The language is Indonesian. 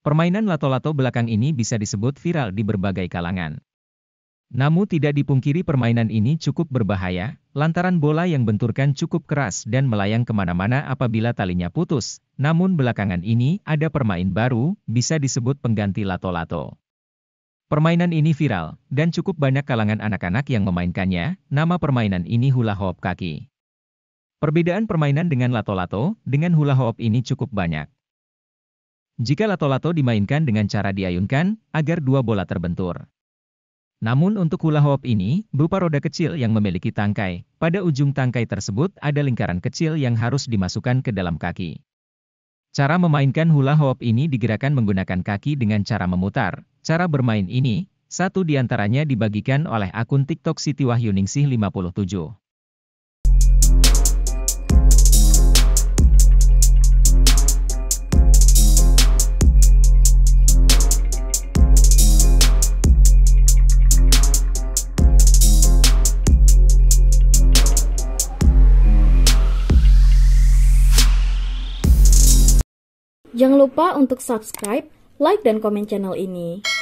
Permainan lato-lato belakang ini bisa disebut viral di berbagai kalangan. Namun tidak dipungkiri permainan ini cukup berbahaya, lantaran bola yang benturkan cukup keras dan melayang kemana-mana apabila talinya putus. Namun belakangan ini ada permain baru, bisa disebut pengganti lato-lato. Permainan ini viral, dan cukup banyak kalangan anak-anak yang memainkannya. Nama permainan ini hula hoop kaki. Perbedaan permainan dengan lato-lato, dengan hula hoop ini cukup banyak. Jika lato-lato dimainkan dengan cara diayunkan, agar dua bola terbentur. Namun untuk hula hoop ini, berupa roda kecil yang memiliki tangkai. Pada ujung tangkai tersebut ada lingkaran kecil yang harus dimasukkan ke dalam kaki. Cara memainkan hula hoop ini digerakkan menggunakan kaki dengan cara memutar. Cara bermain ini, satu diantaranya dibagikan oleh akun TikTok Siti Wahyuningsih 57. Jangan lupa untuk subscribe, like, dan komen channel ini.